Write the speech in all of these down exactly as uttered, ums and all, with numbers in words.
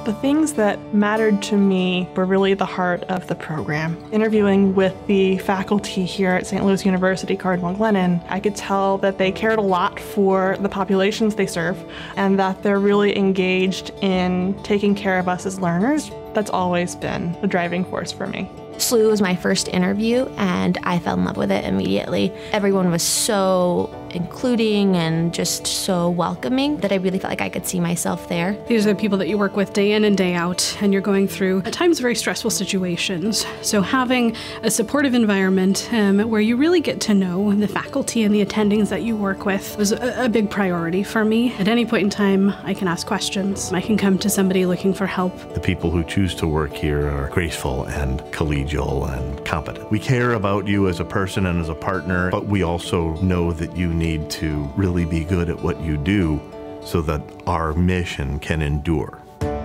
The things that mattered to me were really the heart of the program. Interviewing with the faculty here at Saint Louis University, Cardinal Glennon, I could tell that they cared a lot for the populations they serve and that they're really engaged in taking care of us as learners. That's always been the driving force for me. S L U was my first interview and I fell in love with it immediately. Everyone was so including and just so welcoming that I really felt like I could see myself there. These are the people that you work with day in and day out, and you're going through at times very stressful situations. So having a supportive environment um, where you really get to know the faculty and the attendings that you work with was a, a big priority for me. At any point in time, I can ask questions. I can come to somebody looking for help. The people who choose to work here are graceful and collegial and competent. We care about you as a person and as a partner, but we also know that you need to really be good at what you do so that our mission can endure.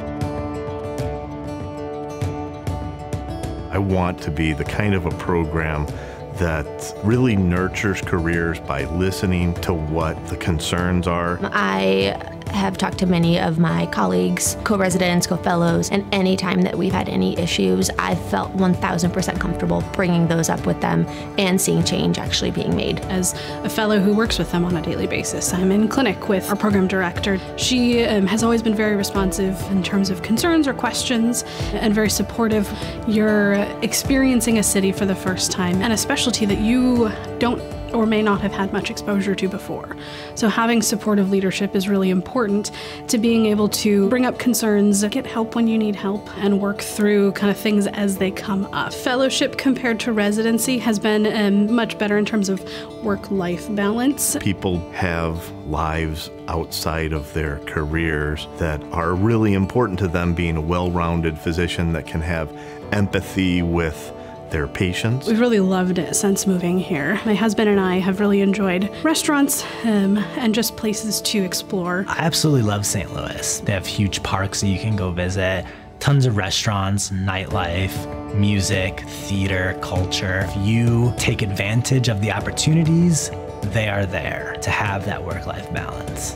I want to be the kind of a program that really nurtures careers by listening to what the concerns are. I have talked to many of my colleagues, co-residents, co-fellows, and any time that we've had any issues, I've felt one thousand percent comfortable bringing those up with them and seeing change actually being made. As a fellow who works with them on a daily basis, I'm in clinic with our program director. She um, has always been very responsive in terms of concerns or questions and very supportive. You're experiencing a city for the first time and a specialty that you don't or may not have had much exposure to before. So having supportive leadership is really important to being able to bring up concerns, get help when you need help, and work through kind of things as they come up. Fellowship compared to residency has been um, much better in terms of work-life balance. People have lives outside of their careers that are really important to them, being a well-rounded physician that can have empathy with their patients. We've really loved it since moving here. My husband and I have really enjoyed restaurants um, and just places to explore. I absolutely love Saint Louis. They have huge parks that you can go visit, tons of restaurants, nightlife, music, theater, culture. If you take advantage of the opportunities, they are there to have that work-life balance.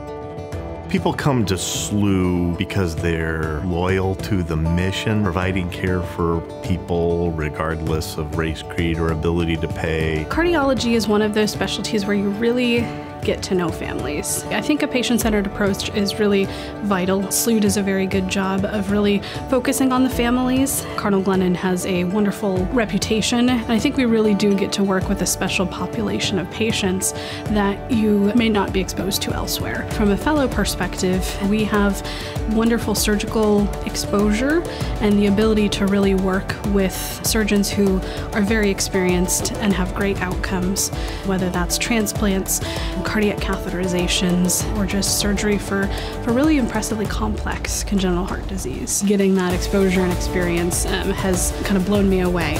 People come to S L U because they're loyal to the mission, providing care for people regardless of race, creed, or ability to pay. Cardiology is one of those specialties where you really get to know families. I think a patient-centered approach is really vital. S L U does a very good job of really focusing on the families. Cardinal Glennon has a wonderful reputation, and I think we really do get to work with a special population of patients that you may not be exposed to elsewhere. From a fellow perspective, we have wonderful surgical exposure and the ability to really work with surgeons who are very experienced and have great outcomes, whether that's transplants, cardiac catheterizations, or just surgery for, for really impressively complex congenital heart disease. Getting that exposure and experience um, has kind of blown me away.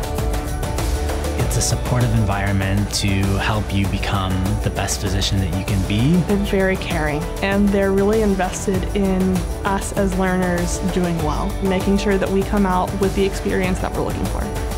It's a supportive environment to help you become the best physician that you can be. They're very caring and they're really invested in us as learners doing well, making sure that we come out with the experience that we're looking for.